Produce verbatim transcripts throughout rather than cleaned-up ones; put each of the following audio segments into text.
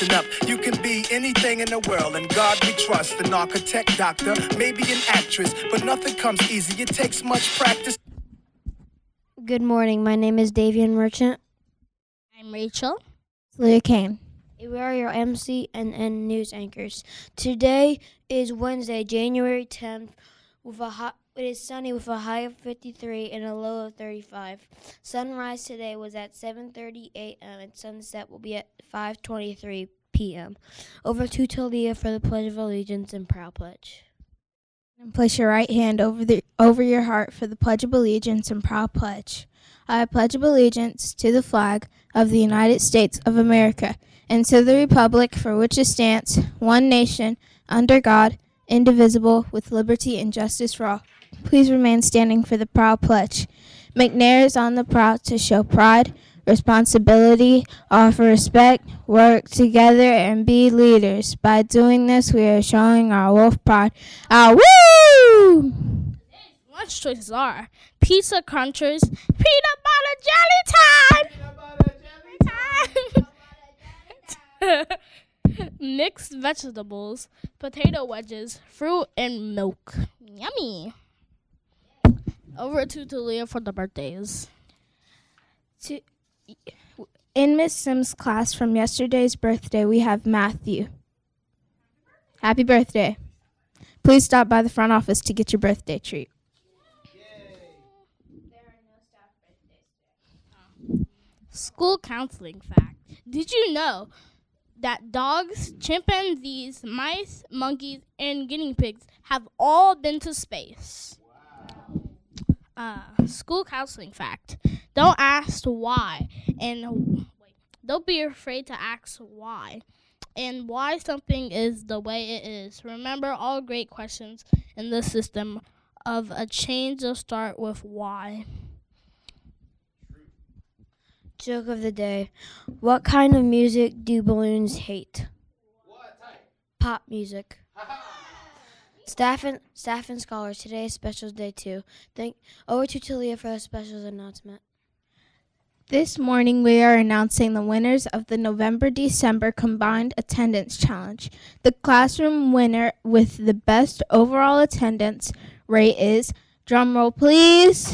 listen up. You can be anything in the world, and God we trust. An architect, doctor, maybe an actress, but nothing comes easy. It takes much practice. Good morning. My name is Davian Merchant. I'm Rachel. Leah Kane. We are your M C N N news anchors. Today is Wednesday, January tenth. With a high, it is sunny with a high of fifty-three and a low of thirty-five. Sunrise today was at seven thirty a.m. and sunset will be at five twenty-three p.m. Over to Talia for the Pledge of Allegiance and Proud Pledge. And place your right hand over the over your heart for the Pledge of Allegiance and Proud Pledge. I pledge allegiance to the flag of the United States of America and to the republic for which it stands, one nation, under God, indivisible, with liberty and justice for all. Please remain standing for the Proud Pledge. McNair is on the proud to show pride, responsibility, offer respect, work together, and be leaders. By doing this, we are showing our wolf pride. Our woo! Lunch choices are pizza crunchers, peanut butter jelly time, peanut butter jelly time. Mixed vegetables, potato wedges, fruit, and milk. Yummy. Over to Talia for the birthdays. To, in Miss Sims' class from yesterday's birthday, we have Matthew. Happy birthday. Please stop by the front office to get your birthday treat. School counseling fact. Did you know that dogs, chimpanzees, mice, monkeys, and guinea pigs have all been to space? Uh, school counseling fact. Don't ask why, and wait, don't be afraid to ask why, and why something is the way it is. Remember, all great questions in the system of a change will start with why. Joke of the day. What kind of music do balloons hate? What type? Pop music. Staff and staff and scholars, today is specials day two. Thank over to Talia for a specials announcement. This morning, we are announcing the winners of the November-December Combined Attendance Challenge. The classroom winner with the best overall attendance rate is, drumroll please,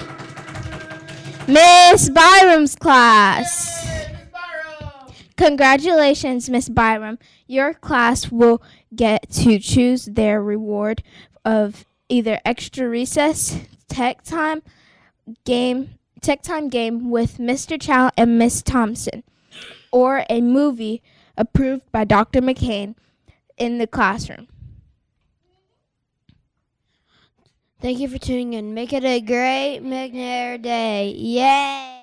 Miss Byram's class. Yay, Miss Byram! Congratulations, Miss Byram. Your class will get to choose their reward of either extra recess, tech time game, tech time game with Mister Chow and Miss Thompson, or a movie approved by Doctor McCain in the classroom. Thank you for tuning in. Make it a great McNair day. Yay!